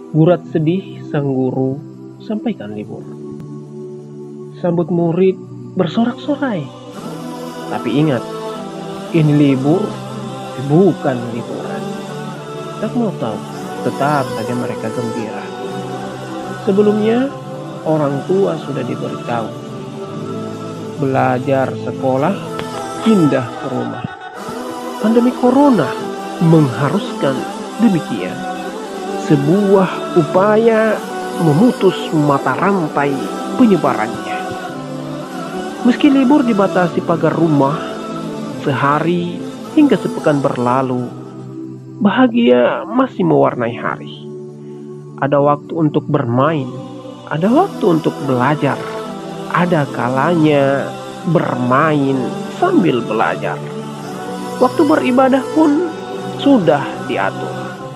Gurat sedih sang guru sampaikan libur. Sambut murid bersorak-sorai. Tapi ingat, ini libur, bukan liburan. Tak mau tahu, tetap saja mereka gembira. Sebelumnya, orang tua sudah diberitahu. Belajar sekolah, pindah ke rumah. Pandemi corona mengharuskan demikian. Sebuah upaya memutus mata rantai penyebarannya. Meski libur dibatasi pagar rumah, sehari hingga sepekan berlalu, bahagia masih mewarnai hari. Ada waktu untuk bermain, ada waktu untuk belajar, ada kalanya bermain sambil belajar. Waktu beribadah pun sudah diatur.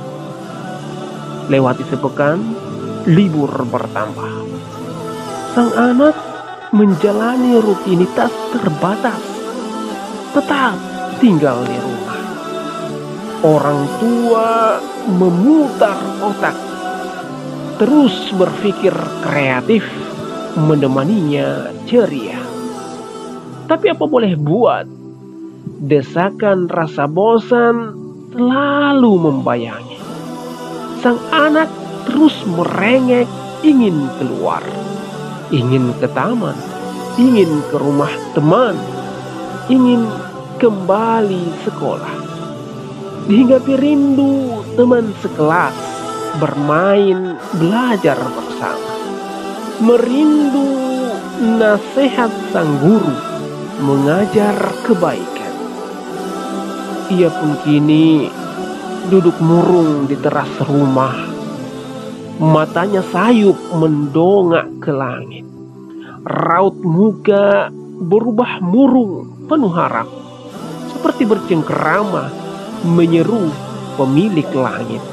Lewati sepekan, libur bertambah. Sang anak menjalani rutinitas terbatas, tetap tinggal di rumah. Orang tua memutar otak, terus berpikir kreatif, menemaninya ceria. Tapi apa boleh buat, desakan rasa bosan selalu membayangi. Sang anak terus merengek ingin keluar, ingin ke taman, ingin ke rumah teman, ingin kembali sekolah. Dihinggapi rindu teman sekelas, bermain, belajar bersama. Merindu nasihat sang guru, mengajar kebaikan. Ia pun kini duduk murung di teras rumah. Matanya sayup mendongak ke langit. Raut muka berubah murung penuh harap, seperti bercengkerama menyeru pemilik langit.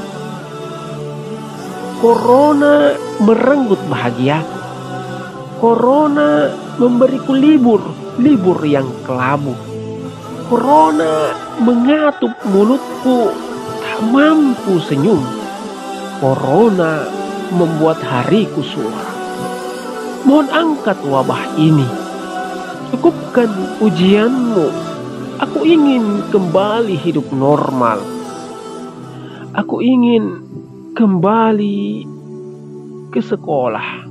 Corona merenggut bahagiaku. Corona memberiku libur yang kelabu. Corona mengatup mulutku, tak mampu senyum. Corona membuat hariku suram. Mohon angkat wabah ini. Cukupkan ujianmu. Aku ingin kembali hidup normal. Aku ingin kembali ke sekolah.